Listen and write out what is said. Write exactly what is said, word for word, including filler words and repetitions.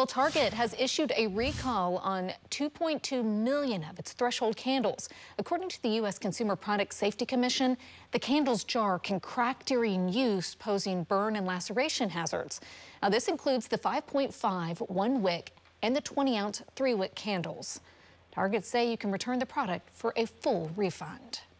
Well, Target has issued a recall on two point two million of its Threshold candles. According to the U S Consumer Product Safety Commission, the candle's jar can crack during use, posing burn and laceration hazards. Now, this includes the five point five one-wick and the twenty ounce three-wick candles. Target say you can return the product for a full refund.